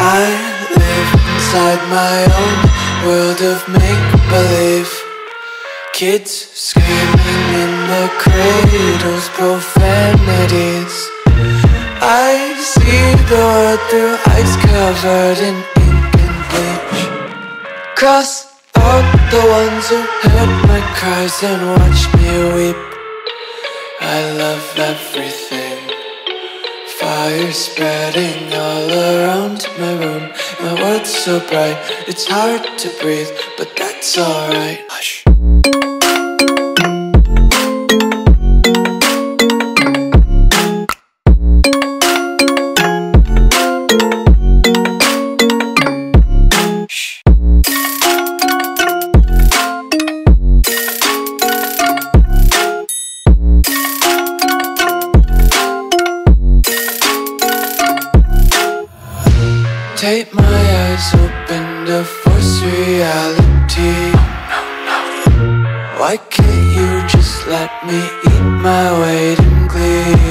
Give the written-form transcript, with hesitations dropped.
I live inside my own world of make-believe. Kids screaming in the cradles, profanities. I see the world through ice covered in ink and bleach. Cross out the ones who heard my cries and watched me weep. I love everything. Fire spreading all around my room. My world's so bright, it's hard to breathe, but that's alright. Hush. Take my eyes open to force reality. Why can't you just let me eat my weight in glee?